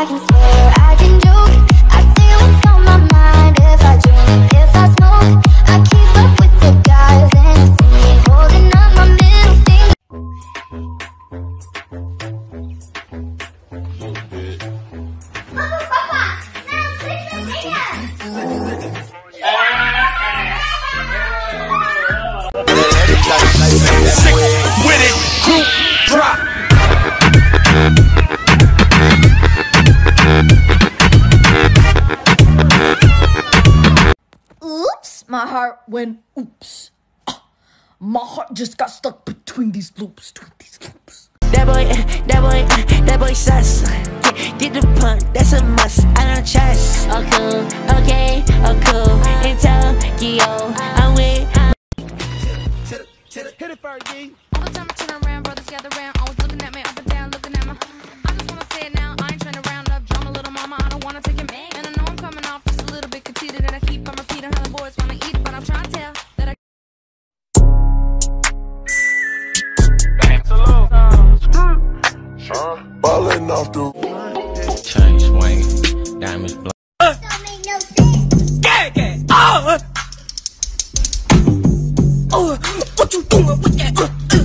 I can swear, I can joke. I say what's on my mind. If I drink, if I smoke, I keep up with the guys and you see me holding up my middle finger. Papa, now please Sick with it, group drop. Oops, my heart went oops. My heart just got stuck between these loops, That boy sus. Get the punk, that's a must. I don't trust. Oh cool, okay, oh cool. In Tokyo, I'm with. Hit it, Fergie. All the time I turn around, brothers gather round, always looking at me up and down, looking at me. I just wanna say it now, I ain't trying to round up drama, little mama. I don't wanna take it back, and I know I'm coming off just a little bit conceited, and I keep on repeating how the boys wanna eat, but I'm trying to tell that I. Ballin' off the chain swinging, diamonds black. Don't make no sense. Gag. What you doing with that?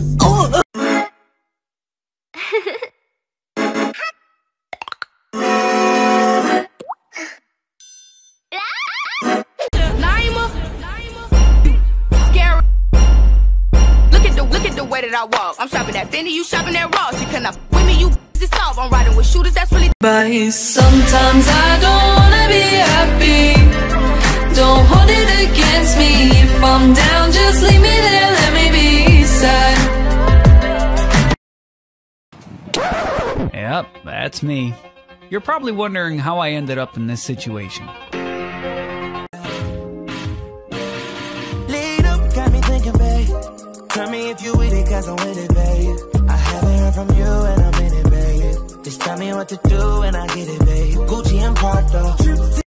Scary. Look at the way that I walk. I'm shopping at Fendi, you shopping at Ross. You cannot with me, you it's off. I'm riding with shooters, that's really. But sometimes I don't wanna be happy. Don't hold it against me. If I'm down, just leave me there, let me be sad. Yep, that's me. You're probably wondering how I ended up in this situation. Lead up, got me thinking, babe. Tell me if you with it, cause I'm with it, babe. I haven't heard from you and I'm in it, babe. Just tell me what to do and I get it, babe. Gucci and Prada.